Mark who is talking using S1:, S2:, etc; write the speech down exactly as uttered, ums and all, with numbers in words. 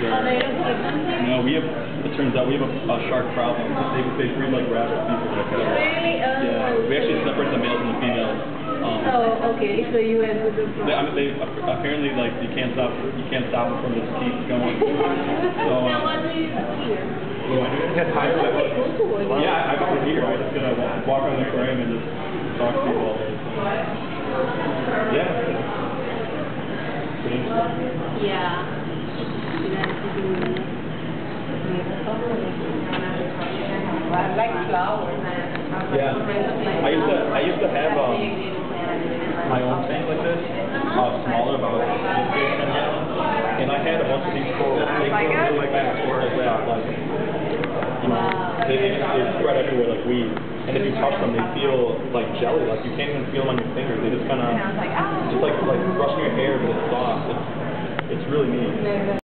S1: sure.
S2: Oh, they don't keep them?
S1: No, we have, it turns out we have a, a shark problem. They, they breed like rabbit people. Like that.
S2: Really? Oh.
S1: Yeah, we actually separate the males and the females. Um,
S2: oh, okay, so you went with the
S1: they, I mean, they, apparently, like, you can't stop, you can't stop it from just keep going. So, um,
S2: now what do you do here?
S1: What do I do? Yeah, I, I go here. I just gonna walk around the aquarium and just talk to people all day. Yeah. Pretty interesting.
S2: Yeah.
S3: I like flowers.
S1: Yeah. I used to I used to have um my own tank like this, uh, smaller, about ten gallons, and I had a bunch of these coral. They grow really fast, like that, like you know, they they spread everywhere like weed. And if you touch them, they feel like jelly. Like you can't even feel them on your fingers. They just kind of, just like like brushing your hair, but it's soft. It's it's really neat.